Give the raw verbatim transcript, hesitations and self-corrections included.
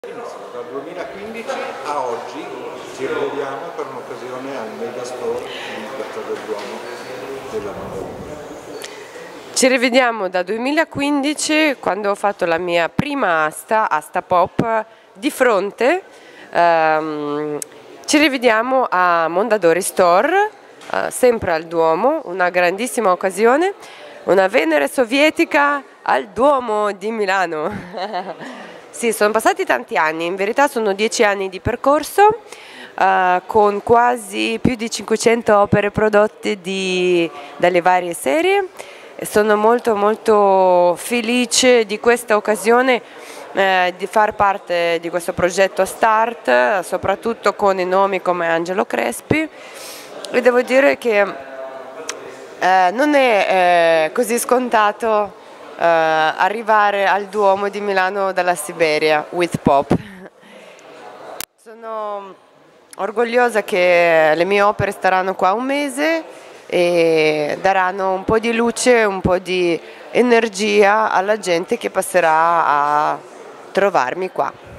Dal duemilaquindici a oggi ci rivediamo per un'occasione al Megastore di Piazza del Duomo della Mondadori. Ci rivediamo da duemilaquindici, quando ho fatto la mia prima asta, Asta Pop, di fronte. Um, ci rivediamo a Mondadori Store, uh, sempre al Duomo, una grandissima occasione, una Venere sovietica al Duomo di Milano. Sì, sono passati tanti anni, in verità sono dieci anni di percorso, uh, con quasi più di cinquecento opere prodotte di, dalle varie serie. Sono molto molto felice di questa occasione, eh, di far parte di questo progetto Start, soprattutto con i nomi come Angelo Crespi, e devo dire che eh, non è eh, così scontato Uh, arrivare al Duomo di Milano dalla Siberia with Pop. Sono orgogliosa che le mie opere staranno qua un mese e daranno un po' di luce, un po' di energia alla gente che passerà a trovarmi qua.